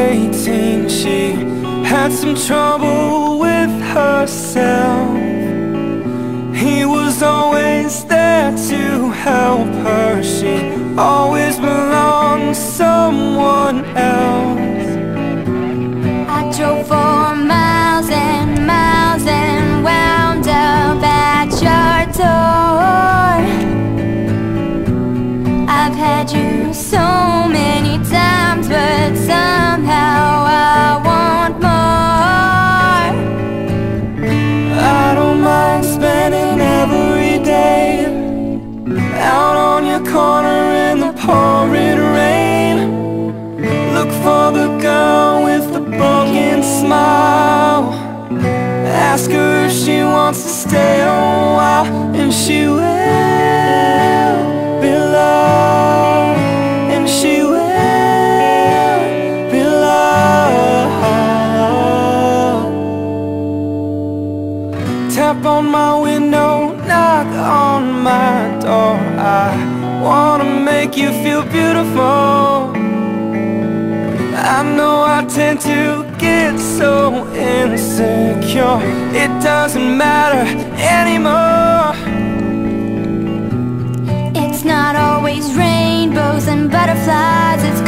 18, she had some trouble with herself. He was always there to help her. She always belonged to someone else. I drove for miles and miles and wound up at your door. I've had you so many times, but somehow I want more. I don't mind spending every day out on your corner in the pouring rain. Look for the girl with the broken smile. Ask her if she wants to stay a while, and she will be loved, and she will be loved. Tap on my window, knock on my door. I wanna make you feel beautiful. I know I tend to get so insecure. It doesn't matter anymore. It's not always rainbows and butterflies, it's